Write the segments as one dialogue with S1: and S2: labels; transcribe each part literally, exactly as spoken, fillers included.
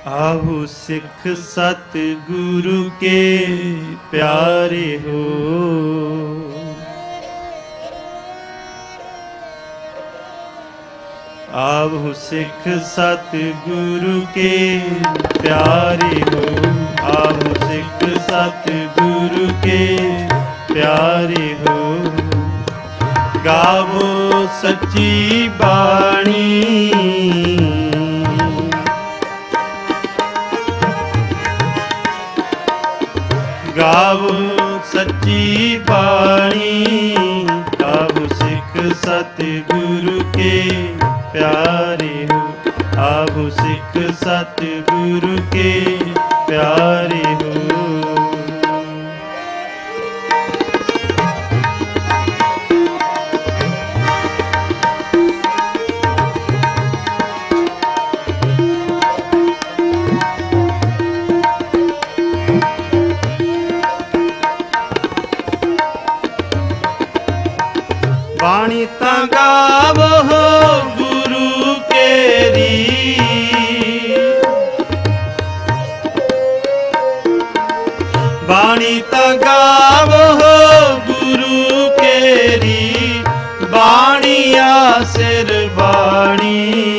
S1: आहु सिख सतगुरु के प्यारे हो। आहु सिख सतगुरु के प्यारे हो। आहु सिख सतगुरु के प्यारे हो। गावो सच्ची बाणी, गावो सच्ची बाणी। आहु सिख सतगुरु के प्यारे हो। आहु सिख सतगुरु के प्यारे हो। बाणी ता गावो हो गुरु केरी, बाणी ता गावो हो गुरु केरी। बाणिया सिर बाणी,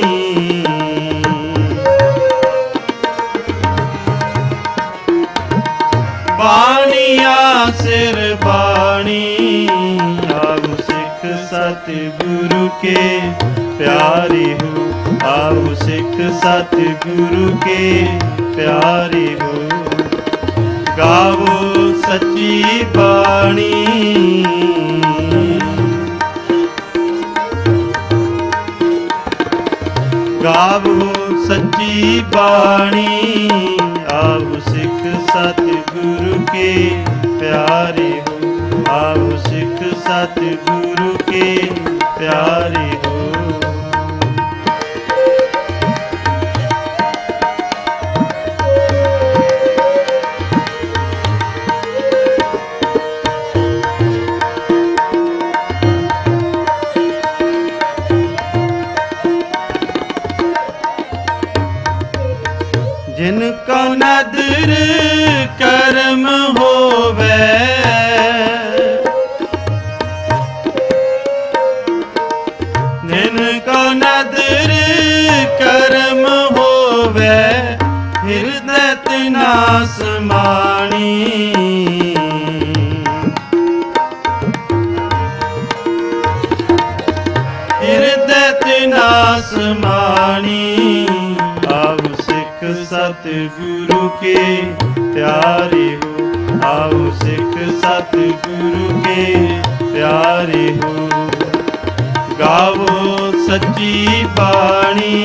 S1: बाणिया सिर बाणी। आहु सिख सतगुरु के प्यारे हो। आहु सिख सतगुरु के प्यारे हो। गावो सच्ची बाणी, गावो सच्ची बाणी। आहु सिख सतगुरु के प्यारे हो। आहु सिख सतगुरु के प्यारे हो। जिनका नदर कर्म होवे, जिनका नदर कर्म होवे। हृदय तना समाणी, हृदय तना समाणी। आहु सिख सतगुरु के प्यारे हो। आहु सिख सतगुरु के प्यारे हो। गावो सच्ची बाणी,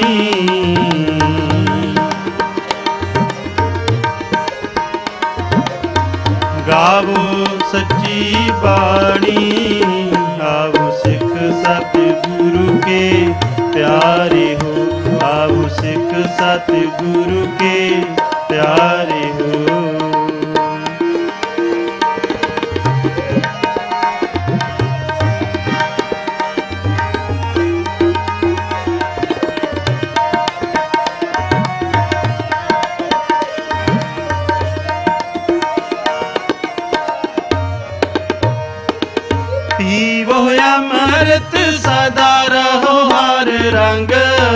S1: गावो सच्ची बाणी। आहु सिख सतगुरु के प्यारे हो। आहु सिख सतगुरु के प्यारे हो। पीवो अमृत सदा रहो हर रंग,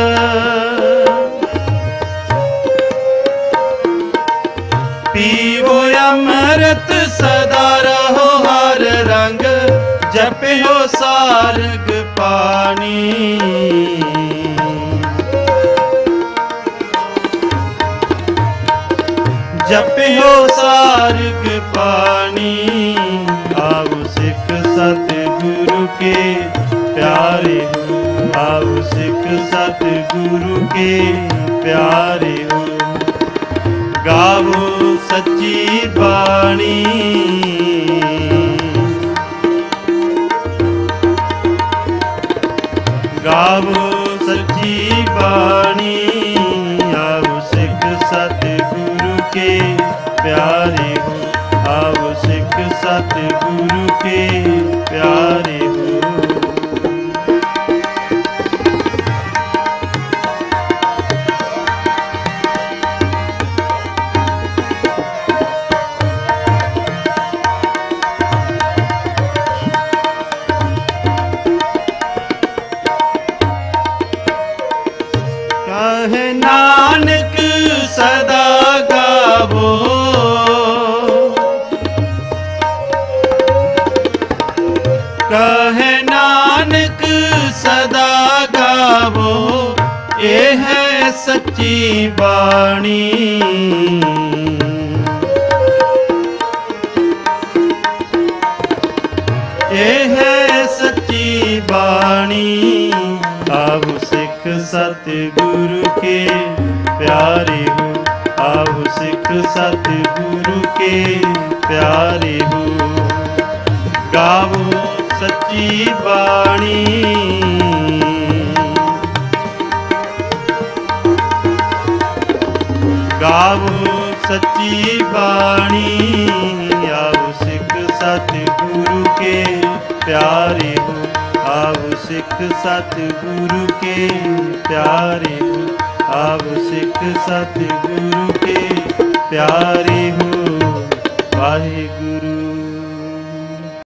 S1: पीवो अमृत सदा रहो हर रंग। जपियो सारग पानी, जपियो सारग पानी। आहु सिख सतगुरु के प्यारे हो। आहु सिख सतगुरु के प्यारे हो। गावो सच्ची बाणी, गावो सच्ची बाणी। आहु सिख सतगुरु के प्यारे हो। आहु सिख सतगुरु के प्यारे हो। नानक सदा गावो, कहे नानक सदा गावो, ये है सच्ची बाणी। ये है सच्ची बाणी। आओ सिख सतगुरु के प्यारे हो, आओ सिख सतगुरु के प्यारे हो। गावो सच्ची बाणी, गावो सच्ची बाणी। आओ सिख सतगुरु के प्यारे हो, आओ सिख सतगुरु के प्यारे हो, आओ सिख सतगुरु के प्यारे हो। वाहिगुरु